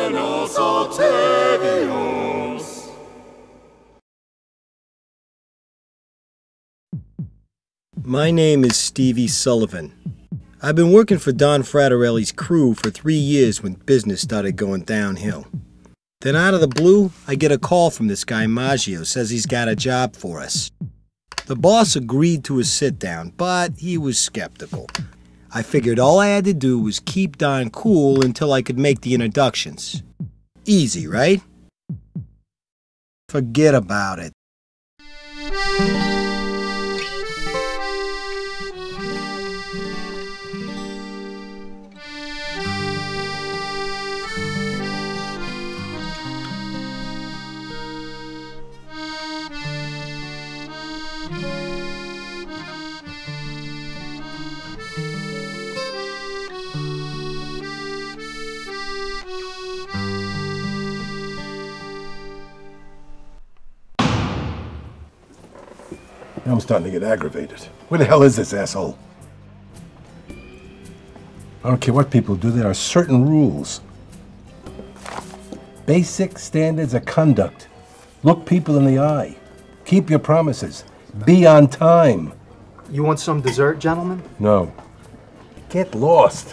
Buenos Octavios. My name is Stevie Sullivan. I've been working for Don Fratarelli's crew for 3 years when business started going downhill. Then out of the blue, I get a call from this guy Maggio, says he's got a job for us. The boss agreed to a sit-down, but he was skeptical. I figured all I had to do was keep Don cool until I could make the introductions. Easy, right? Forget about it. I'm starting to get aggravated. Where the hell is this asshole? I don't care what people do, there are certain rules. Basic standards of conduct. Look people in the eye. Keep your promises. Be on time. You want some dessert, gentlemen? No. Get lost.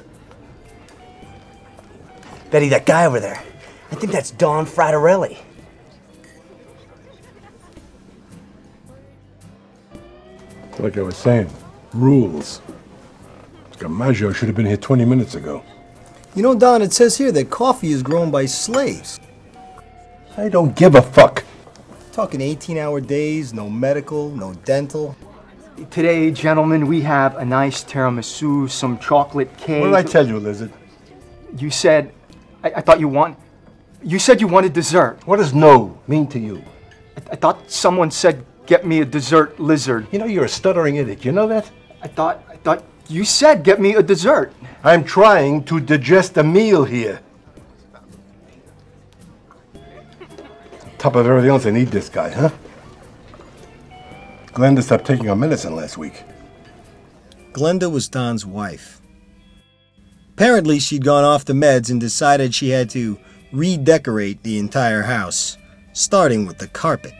Betty, that guy over there, I think that's Don Fratarelli. Like I was saying, rules. Maggio should have been here 20 minutes ago. You know, Don, it says here that coffee is grown by slaves. I don't give a fuck. Talking 18-hour days, no medical, no dental. Today, gentlemen, we have a nice tiramisu, some chocolate cake. What did I tell you, Lizard? You said, I thought you said you wanted dessert. What does no mean to you? I thought someone said, get me a dessert, Lizard. You know you're a stuttering idiot, you know that? I thought you said, get me a dessert. I'm trying to digest a meal here. On top of everything else, I need this guy, huh? Glenda stopped taking her medicine last week. Glenda was Don's wife. Apparently, she'd gone off the meds and decided she had to redecorate the entire house, starting with the carpet.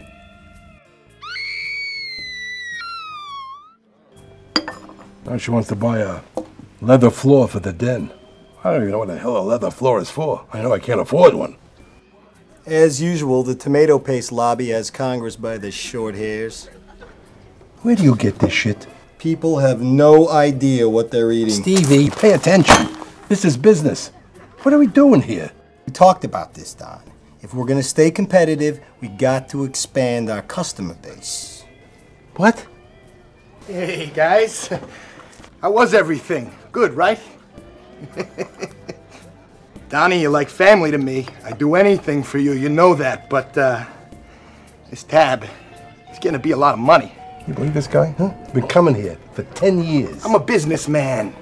Now she wants to buy a leather floor for the den. I don't even know what the hell a leather floor is for. I know I can't afford one. As usual, the tomato paste lobby has Congress by the short hairs. Where do you get this shit? People have no idea what they're eating. Stevie, pay attention. This is business. What are we doing here? We talked about this, Don. If we're going to stay competitive, we got to expand our customer base. What? Hey, guys. How was everything? Good, right? Donnie, you're like family to me. I'd do anything for you, you know that. But, this tab, it's gonna be a lot of money. You believe this guy, huh? Been coming here for 10 years. I'm a businessman.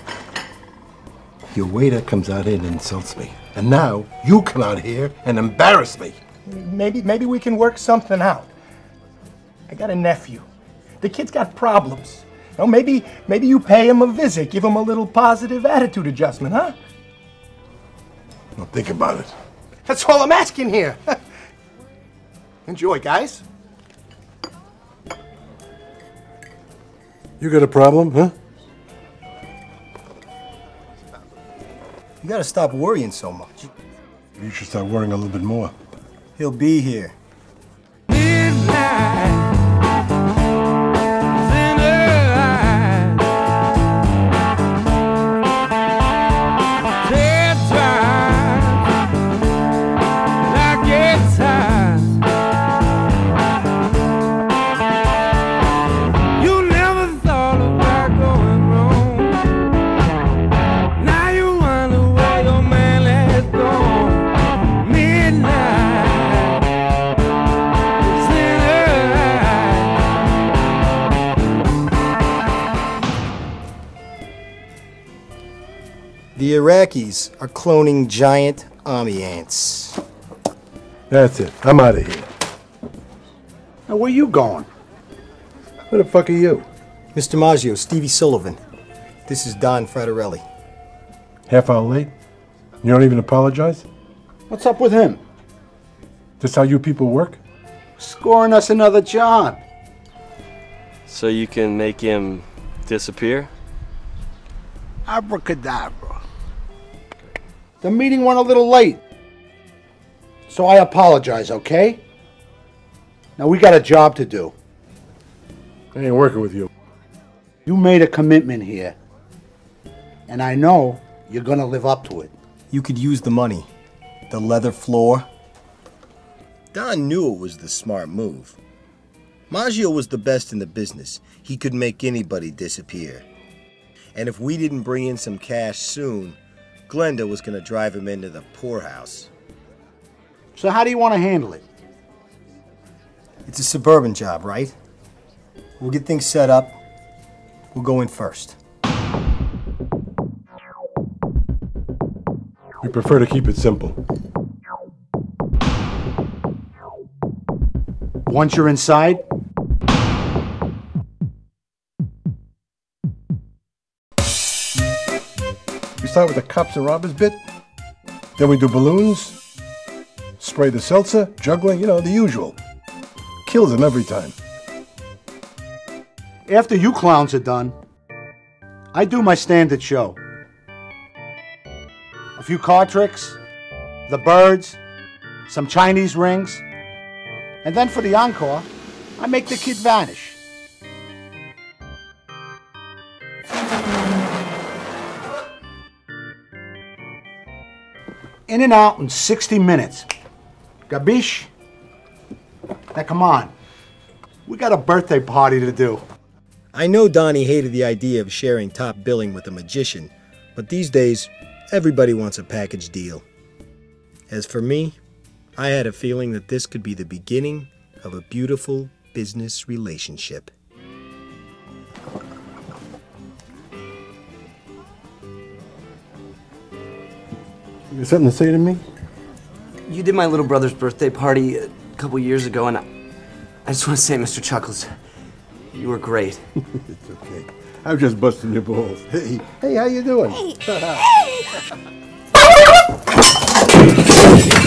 Your waiter comes out here and insults me. And now, you come out here and embarrass me. Maybe we can work something out. I got a nephew. The kid's got problems. You know, maybe you pay him a visit, give him a little positive attitude adjustment, huh? Well, think about it. That's all I'm asking here. Enjoy, guys. You got a problem, huh? You got to stop worrying so much. You should start worrying a little bit more. He'll be here. The Iraqis are cloning giant army ants. That's it. I'm out of here. Now, where you going? Who the fuck are you? Mr. Maggio, Stevie Sullivan. This is Don Fratarelli. Half hour late? You don't even apologize? What's up with him? This how you people work? Scoring us another job. So you can make him disappear? Abracadabra. The meeting went a little late. So I apologize, okay? Now we got a job to do. I ain't working with you. You made a commitment here. And I know you're gonna live up to it. You could use the money. The leather floor. Don knew it was the smart move. Maggio was the best in the business. He could make anybody disappear. And if we didn't bring in some cash soon, Glenda was going to drive him into the poorhouse. So how do you want to handle it? It's a suburban job, right? We'll get things set up. We'll go in first. We prefer to keep it simple. Once you're inside, We start with the cops and robbers bit. Then we do balloons, spray the seltzer, juggling, you know, the usual. Kills them every time. after you clowns are done, I do my standard show. A few card tricks, the birds, some Chinese rings, and then for the encore, I make the kid vanish. In and out in 60 minutes. Gabish? Now come on. We got a birthday party to do. I know Donnie hated the idea of sharing top billing with a magician, but these days, everybody wants a package deal. As for me, I had a feeling that this could be the beginning of a beautiful business relationship. You got something to say to me? You did my little brother's birthday party a couple years ago, and I just want to say, Mr. Chuckles, you were great. It's okay. I'm just busting your balls. Hey, how you doing?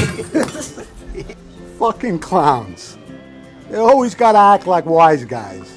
Fucking clowns. They always gotta act like wise guys.